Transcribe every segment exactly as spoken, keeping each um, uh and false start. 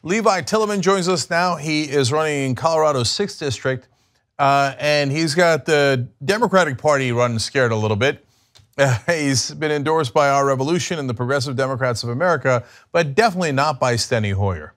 Levi Tillemann joins us now. He is running in Colorado's sixth District, uh, and he's got the Democratic Party running scared a little bit. Uh, he's been endorsed by Our Revolution and the Progressive Democrats of America, but definitely not by Steny Hoyer.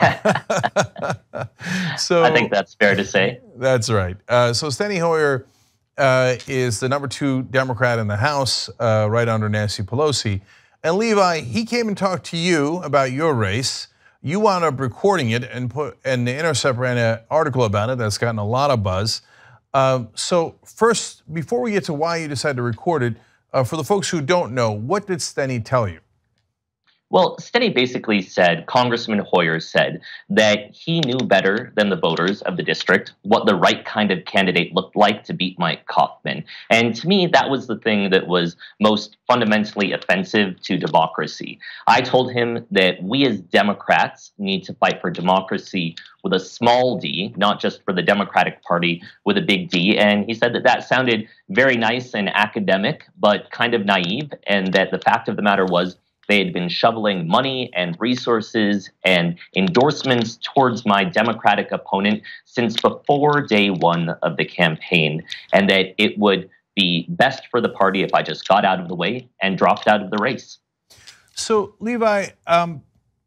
So I think that's fair to say. That's right. Uh, so Steny Hoyer uh, is the number two Democrat in the House, uh, right under Nancy Pelosi. And Levi, he came and talked to you about your race. You wound up recording it and put, and the Intercept ran an article about it that's gotten a lot of buzz. Uh, so first, before we get to why you decided to record it, uh, for the folks who don't know, what did Steny tell you? Well, Steny basically said, Congressman Hoyer said, that he knew better than the voters of the district what the right kind of candidate looked like to beat Mike Kaufman. And to me, that was the thing that was most fundamentally offensive to democracy. I told him that we as Democrats need to fight for democracy with a small d, not just for the Democratic Party with a big D. And he said that that sounded very nice and academic, but kind of naive, and that the fact of the matter was, they had been shoveling money and resources and endorsements towards my Democratic opponent since before day one of the campaign, and that it would be best for the party if I just got out of the way and dropped out of the race. So, Levi, um,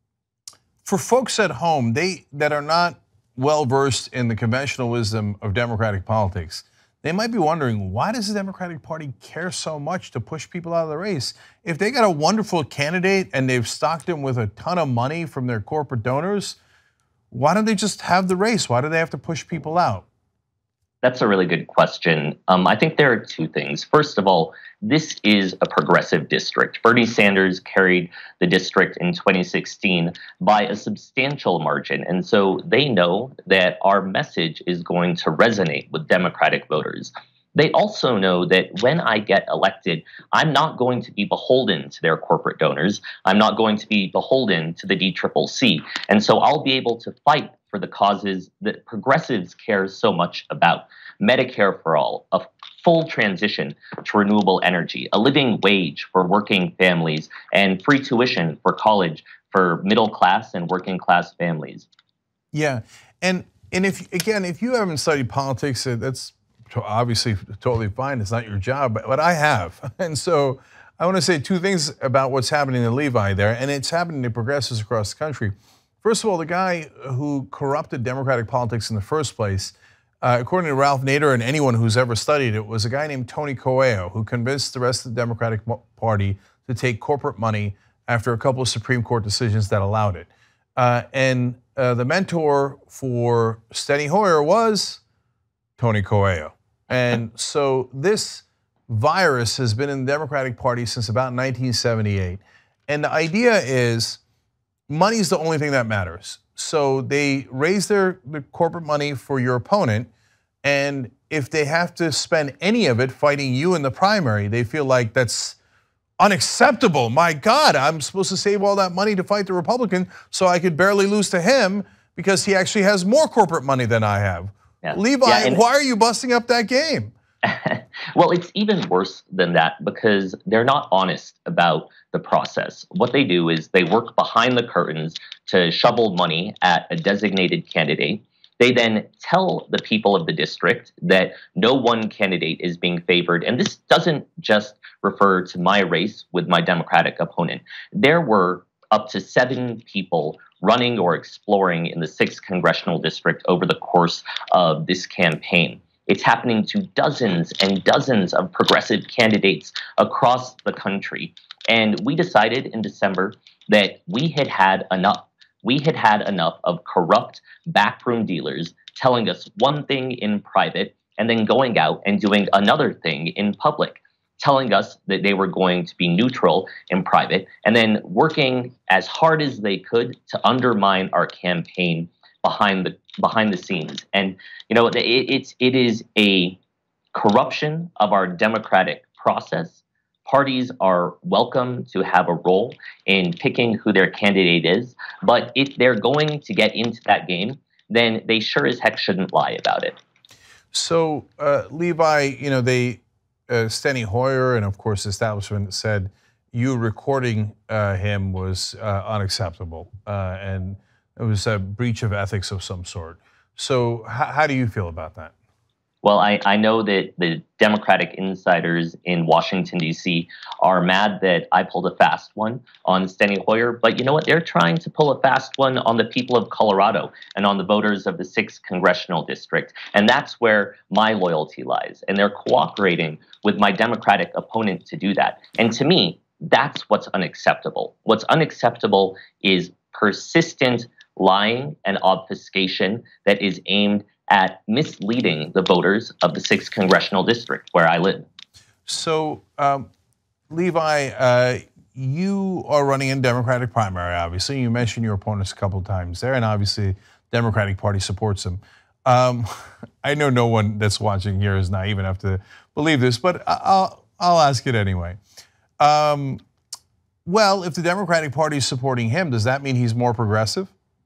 for folks at home, they that are not well-versed in the conventional wisdom of Democratic politics, they might be wondering, why does the Democratic Party care so much to push people out of the race? If they got a wonderful candidate and they've stocked him with a ton of money from their corporate donors, why don't they just have the race? Why do they have to push people out? That's a really good question. Um, I think there are two things. First of all, this is a progressive district. Bernie Sanders carried the district in twenty sixteen by a substantial margin. And so they know that our message is going to resonate with Democratic voters. They also know that when I get elected, I'm not going to be beholden to their corporate donors. I'm not going to be beholden to the D C C C. And so I'll be able to fight for the causes that progressives care so much about. Medicare for all, a full transition to renewable energy, a living wage for working families, and free tuition for college for middle class and working class families. Yeah, and and if again, if you haven't studied politics, that's obviously totally fine. It's not your job, but, but I have. And so I want to say two things about what's happening to Levi there, and it's happening to progressives across the country. First of all, the guy who corrupted Democratic politics in the first place, uh, according to Ralph Nader and anyone who's ever studied it, was a guy named Tony Coelho, who convinced the rest of the Democratic Party to take corporate money after a couple of Supreme Court decisions that allowed it. Uh, and uh, the mentor for Steny Hoyer was Tony Coelho. And so this virus has been in the Democratic Party since about nineteen seventy-eight. And the idea is, money is the only thing that matters. So they raise their, their corporate money for your opponent, and if they have to spend any of it fighting you in the primary, they feel like that's unacceptable. My God, I'm supposed to save all that money to fight the Republican so I could barely lose to him because he actually has more corporate money than I have. Yeah. Levi, yeah, why are you busting up that game? Well, it's even worse than that because they're not honest about the process. What they do is they work behind the curtains to shovel money at a designated candidate. They then tell the people of the district that no one candidate is being favored. And this doesn't just refer to my race with my Democratic opponent. There were up to seven people running or exploring in the sixth congressional district over the course of this campaign. It's happening to dozens and dozens of progressive candidates across the country. And we decided in December that we had had enough. We had had enough of corrupt backroom dealers telling us one thing in private and then going out and doing another thing in public, telling us that they were going to be neutral in private and then working as hard as they could to undermine our campaign behind the behind the scenes. And you know, it, it's it is a corruption of our democratic process. Parties are welcome to have a role in picking who their candidate is, but if they're going to get into that game, then they sure as heck shouldn't lie about it. So, uh, Levi, you know, they uh, Steny Hoyer and of course the establishment said you recording uh, him was uh, unacceptable, uh, and it was a breach of ethics of some sort. So how, how do you feel about that? Well, I, I know that the Democratic insiders in Washington, D C are mad that I pulled a fast one on Steny Hoyer, but you know what? They're trying to pull a fast one on the people of Colorado and on the voters of the sixth Congressional District. And that's where my loyalty lies. And they're cooperating with my Democratic opponent to do that. And to me, that's what's unacceptable. What's unacceptable is persistent lying and obfuscation that is aimed at misleading the voters of the sixth Congressional District where I live. So, um, Levi, uh, you are running in Democratic primary, obviously. You mentioned your opponents a couple of times there, and obviously Democratic Party supports them. Um, I know no one that's watching here is naive enough to believe this, but I'll, I'll ask it anyway. Um, well, if the Democratic Party is supporting him, does that mean he's more progressive?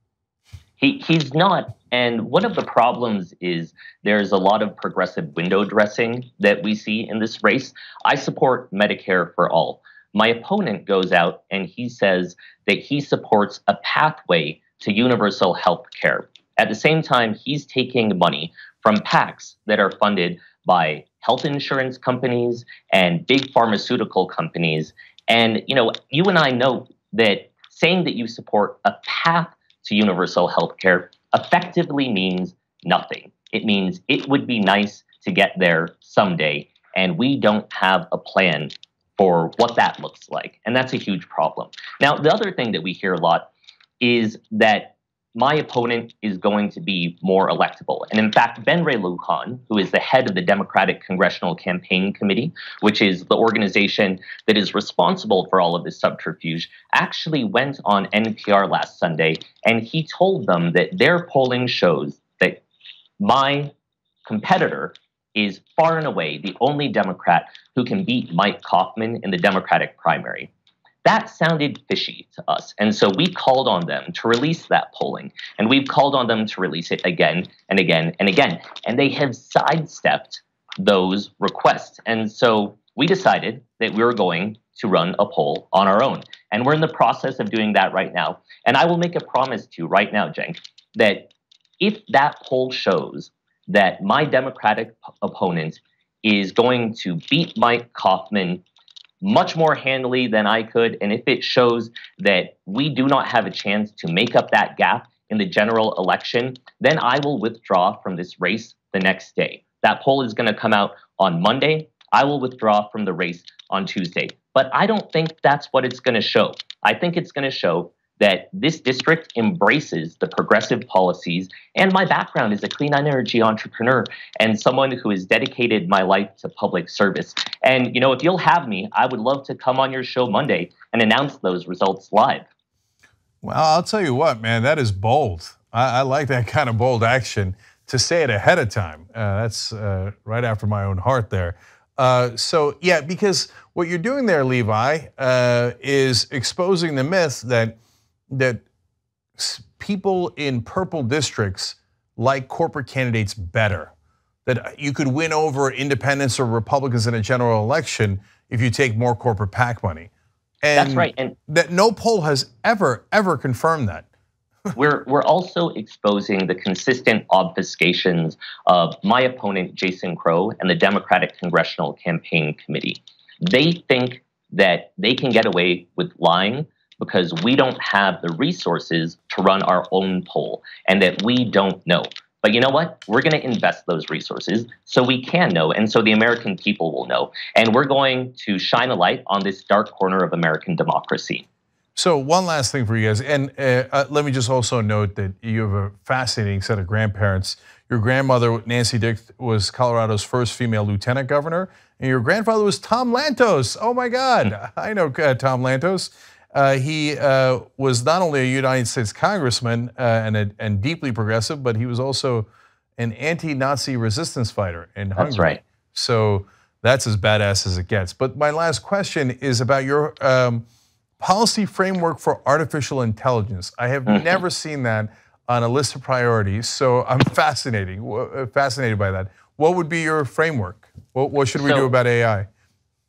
He, he's not. And one of the problems is there's a lot of progressive window dressing that we see in this race. I support Medicare for all. My opponent goes out and he says that he supports a pathway to universal health care. At the same time, he's taking money from PACs that are funded by health insurance companies and big pharmaceutical companies. And, you know, you and I know that saying that you support a path to universal health care effectively means nothing. It means it would be nice to get there someday, and we don't have a plan for what that looks like. And that's a huge problem. Now, the other thing that we hear a lot is that my opponent is going to be more electable. And in fact, Ben Ray Lujan, who is the head of the Democratic Congressional Campaign Committee, which is the organization that is responsible for all of this subterfuge, actually went on N P R last Sunday, and he told them that their polling shows that my competitor is far and away the only Democrat who can beat Mike Kaufman in the Democratic primary. That sounded fishy to us. And so we called on them to release that polling. And we've called on them to release it again and again and again. And they have sidestepped those requests. And so we decided that we were going to run a poll on our own. And we're in the process of doing that right now. And I will make a promise to you right now, Cenk, that if that poll shows that my Democratic opponent is going to beat Mike Kaufman much more handily than I could, and if it shows that we do not have a chance to make up that gap in the general election, then I will withdraw from this race the next day. That poll is going to come out on Monday. I will withdraw from the race on Tuesday. But I don't think that's what it's going to show. I think it's going to show that this district embraces the progressive policies, and my background is a clean energy entrepreneur and someone who has dedicated my life to public service. And, you know, if you'll have me, I would love to come on your show Monday and announce those results live. Well, I'll tell you what, man, that is bold. I, I like that kind of bold action to say it ahead of time. Uh, that's uh, right after my own heart there. Uh, so, yeah, because what you're doing there, Levi, uh, is exposing the myth that that people in purple districts like corporate candidates better, that you could win over independents or Republicans in a general election if you take more corporate PAC money. And that's right. And that no poll has ever, ever confirmed that. We're, we're also exposing the consistent obfuscations of my opponent, Jason Crow, and the Democratic Congressional Campaign Committee. They think that they can get away with lying because we don't have the resources to run our own poll and that we don't know. But you know what? We're going to invest those resources so we can know and so the American people will know. And we're going to shine a light on this dark corner of American democracy. So one last thing for you guys, and uh, let me just also note that you have a fascinating set of grandparents. Your grandmother, Nancy Dick, was Colorado's first female lieutenant governor, and your grandfather was Tom Lantos. Oh my God, I know uh, Tom Lantos. Uh, he uh, was not only a United States congressman uh, and, a, and deeply progressive, but he was also an anti-Nazi resistance fighter in Hungary. That's right. So that's as badass as it gets. But my last question is about your um, policy framework for artificial intelligence. I have mm-hmm. never seen that on a list of priorities, so I'm fascinating, fascinated by that. What would be your framework? What, what should we so, do about A I? Well,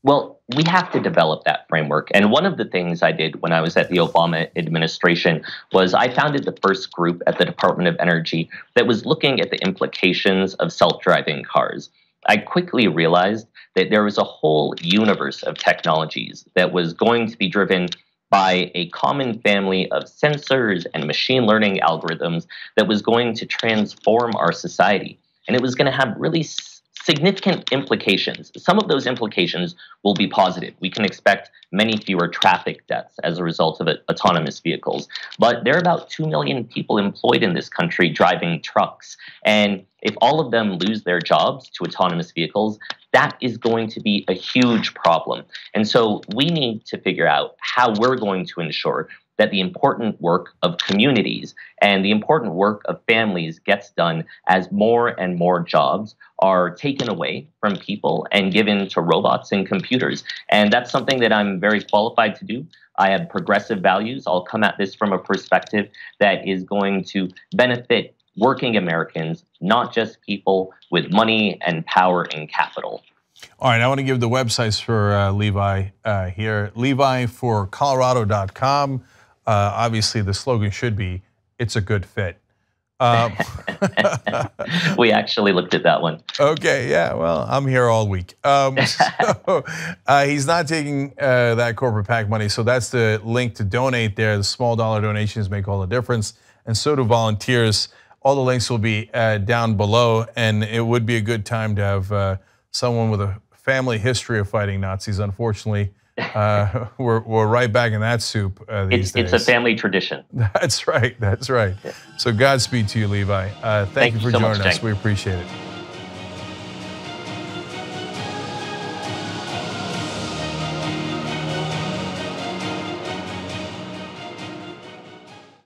we have to develop that framework. And one of the things I did when I was at the Obama administration was I founded the first group at the Department of Energy that was looking at the implications of self-driving cars. I quickly realized that there was a whole universe of technologies that was going to be driven by a common family of sensors and machine learning algorithms that was going to transform our society. And it was going to have really significant implications. Some of those implications will be positive. We can expect many fewer traffic deaths as a result of it, autonomous vehicles. But there are about two million people employed in this country driving trucks. And if all of them lose their jobs to autonomous vehicles, that is going to be a huge problem. And so we need to figure out how we're going to ensure that the important work of communities and the important work of families gets done as more and more jobs are taken away from people and given to robots and computers. And that's something that I'm very qualified to do. I have progressive values. I'll come at this from a perspective that is going to benefit working Americans, not just people with money and power and capital. All right, I want to give the websites for uh, Levi uh, here. Levi for Colorado dot com. Uh, obviously, the slogan should be, "It's a good fit." Um, we actually looked at that one. Okay, yeah, well, I'm here all week. Um, so, uh, he's not taking uh, that corporate PAC money, so that's the link to donate there. The small dollar donations make all the difference, and so do volunteers. All the links will be uh, down below, and it would be a good time to have uh, someone with a family history of fighting Nazis. Unfortunately, Uh, we're, we're right back in that soup uh, these it's, days. It's a family tradition. That's right, that's right. So Godspeed to you, Levi. Uh, thank, thank you for you so joining much, us. Jake. We appreciate it.